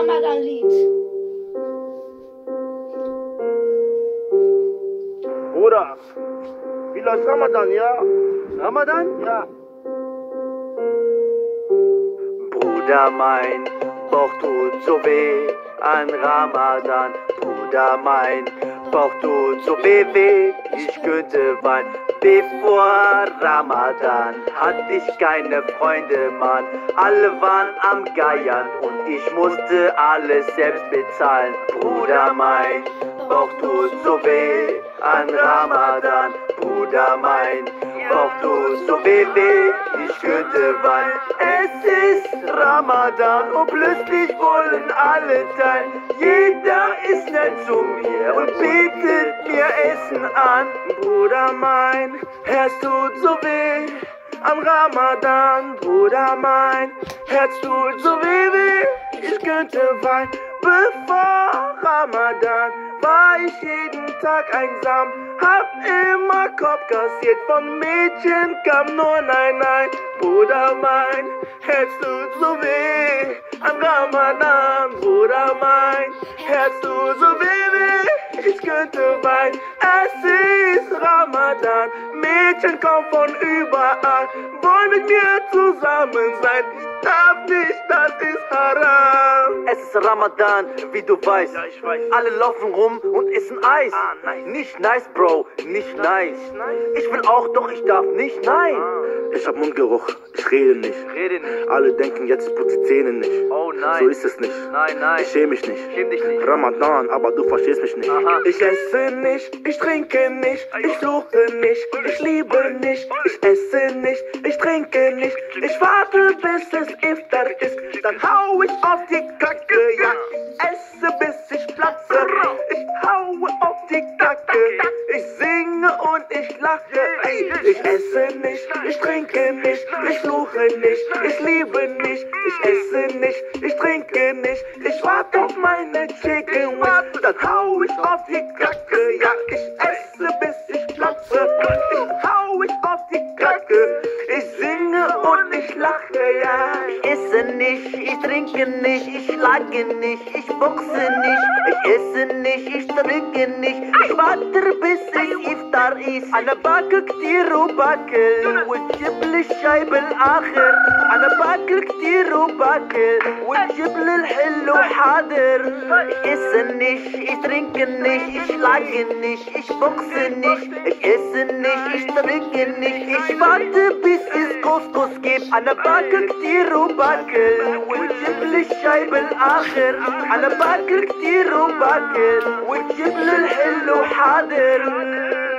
Ramadan-Lied. Bruder, wie läuft Ramadan, ja? Ramadan? Ja. Bruder, mein Bauch tut so weh an Ramadan. Bruder, mein Bauch tut so weh, ich könnte weinen. Bevor Ramadan hatte ich keine Freunde, Mann. Alle waren am Geiern und ich musste alles selbst bezahlen. Bruder, mein Bauch tut so weh an Ramadan. Bruder, mein Bauch tut so weh, ich könnte weinen. Es ist Ramadan und plötzlich wollen alle teilen. Jeder ist nett zu mir und bietet mir Essen an. Bruder, mein Herz tut so weh am Ramadan. Bruder, mein Herz tut so weh, ich könnte weinen. Bevor Ramadan war ich jeden Tag einsam, hab immer Kopf kassiert, von Mädchen kam nur nein, nein. Bruder, mein Herz tut so weh an Ramadan. Bruder, mein Herz tut so weh, ich könnte weinen. Es ist Ramadan, Mädchen kommen von überall, wollen mit mir zusammen sein. Ich darf nicht, das ist haram. Es ist Ramadan, wie du weißt. Ja, ich weiß. Alle laufen rum und essen Eis. Nice. Nicht nice, Bro, nicht nice. Ich will auch, doch ich darf nicht, nein. Ich hab Mundgeruch, ich rede nicht. Rede nicht. Alle denken, jetzt putze die Zähne nicht. Oh nein. So ist es nicht. Nein, nein. Ich schäme mich nicht. Schäm dich nicht. Ramadan, aber du verstehst mich nicht. Aha. Ich esse nicht, ich trinke nicht, ich fluche nicht, ich liebe nicht, ich esse nicht, ich trinke nicht. Ich warte, bis es Iftar ist, dann hau ich auf die Kacke, ja. Ich esse, bis ich platze, ich haue auf die Kacke. Ich singe und ich lache, ey. Ich esse nicht, ich trinke nicht, ich fluche nicht, ich liebe nicht, ich esse nicht, ich trinke nicht. Ich warte auf meine Chicken Wings, dann hau ich auf die Kacke, ja. Ich esse, bis ich platze, ich hau ich auf die Kacke. Ich singe und ich lache, ja. Ich esse nicht, ich trinke nicht, ich schlage nicht, ich boxe nicht, ich esse nicht, ich trinke nicht, ich warte bis es Iftar ist. أنا باكل كتير وباكل وتجيب لي الشاي بالآخر. أنا باكل كتير وباكل وتجيب لي الحلو حاضر. Ich esse nicht, ich trinke nicht, ich schlage nicht, ich boxe nicht, ich esse nicht, ich trinke nicht, ich warte bis es Couscous gibt. أنا باكل كتير وباكل وتجيب لي الشاي بالآخر. أنا باكل كتير وباكل وتجيب لي الحلو حاضر.